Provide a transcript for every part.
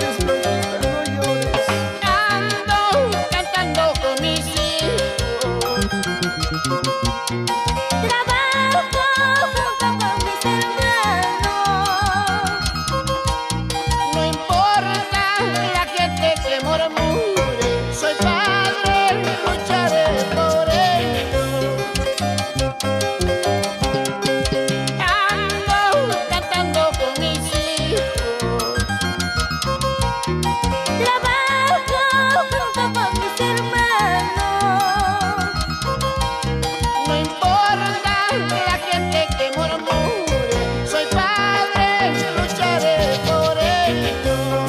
llores, Blanquita, no llores. Ando cantando con mis hijos. Trabajo junto con mis hermanos. No importa la gente que murmure, soy padre, lucharé por ellos. Ando cantando con mis hijos. Trabajo junto con mis hermanos. No importa la gente que murmure, soy padre, lucharé por ellos.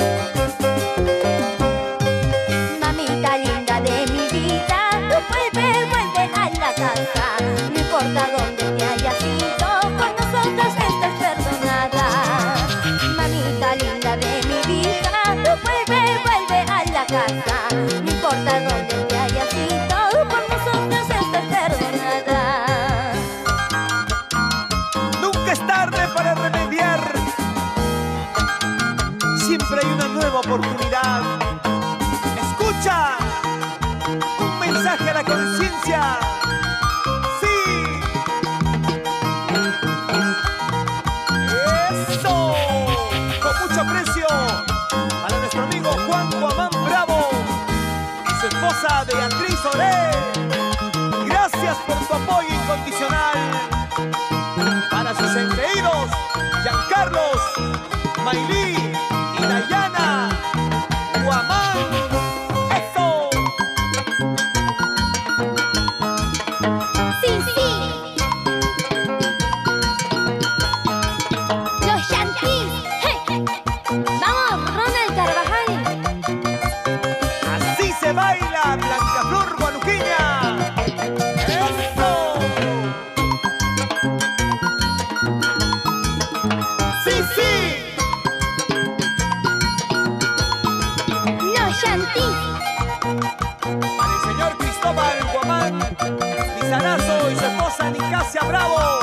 Mamita linda de mi vida, vuelve, vuelve a la casa. No importa dónde te hayas ido, con nosotros estás perdonada. Mamita linda de mi vida, vuelve, vuelve a la casa. No importa dónde te hayas ido, con nosotros estás perdonada. Nunca es tarde para remediar. Siempre hay una nueva oportunidad. Escucha un mensaje a la conciencia. Sí. Eso. Con mucho aprecio para nuestro amigo Juan Guamán Bravo y su esposa Beatriz Oré. Gracias por tu apoyo incondicional. Para sus engreídos, Giancarlos, Maylí y Dayana Guamán. ¡Eso! Sí, sí. Los Yankees. ¡Hey! Vamos, Ronald Carvajal. Así se baila Blancaflor Guanuqueña. ¡Eso! ¡Sí, sí! Los Yankees. Para el señor Cristóbal Guamán, Lizarazo y su esposa Nicasia Bravo.